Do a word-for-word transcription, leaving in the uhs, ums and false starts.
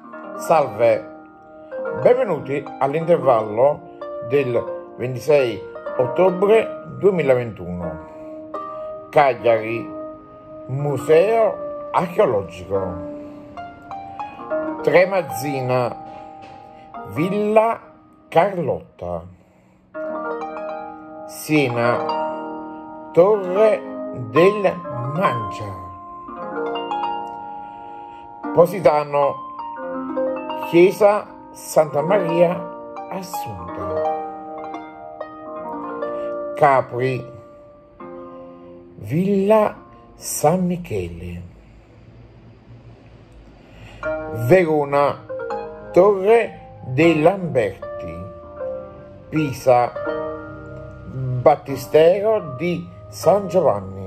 Salve, benvenuti all'intervallo del ventisei ottobre duemilaventuno. Cagliari, Museo Archeologico. Tremazzina, Villa Carlotta. Siena, Torre del Mancia. Positano, Chiesa Santa Maria Assunta. Capri, Villa San Michele. Verona, Torre dei Lamberti. Pisa, Battistero di San Giovanni.